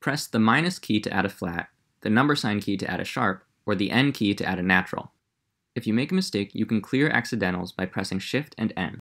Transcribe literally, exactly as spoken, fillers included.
Press the minus key to add a flat, the number sign key to add a sharp, or the N key to add a natural. If you make a mistake, you can clear accidentals by pressing Shift and N.